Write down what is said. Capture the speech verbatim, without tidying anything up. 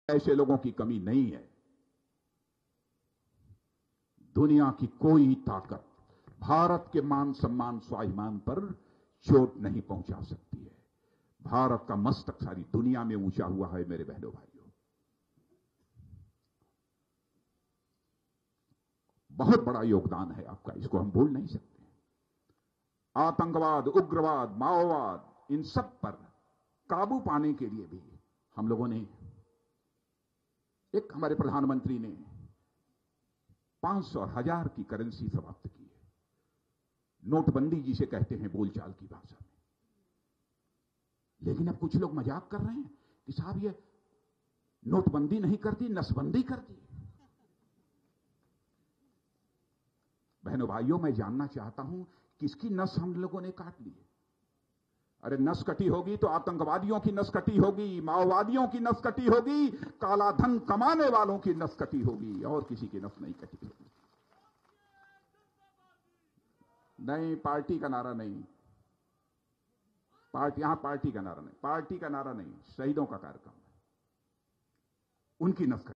ऐसे लोगों की कमी नहीं है। दुनिया की कोई ताकत भारत के मान सम्मान स्वाभिमान पर चोट नहीं पहुंचा सकती है। भारत का मस्तक सारी दुनिया में ऊंचा हुआ है मेरे बहनों भाइयों। बहुत बड़ा योगदान है आपका, इसको हम भूल नहीं सकते। आतंकवाद, उग्रवाद, माओवाद, इन सब पर काबू पाने के लिए भी हम लोगों ने, एक हमारे प्रधानमंत्री ने पांच सौ और हजार की करेंसी समाप्त की है। नोटबंदी जिसे कहते हैं बोलचाल की भाषा में। लेकिन अब कुछ लोग मजाक कर रहे हैं कि साहब ये नोटबंदी नहीं कर दी, नसबंदी कर दी। बहनों भाइयों, मैं जानना चाहता हूं किसकी नस हम लोगों ने काट ली है। अरे नस कटी होगी तो आतंकवादियों की नस कटी होगी, माओवादियों की नस कटी होगी, काला धन कमाने वालों की नस कटी होगी, और किसी की नस नहीं कटी होगी। नहीं, पार्टी का नारा नहीं, पार्टी यहां पार्टी का नारा नहीं, पार्टी का नारा नहीं, शहीदों का कार्यक्रम है, उनकी नस कटी।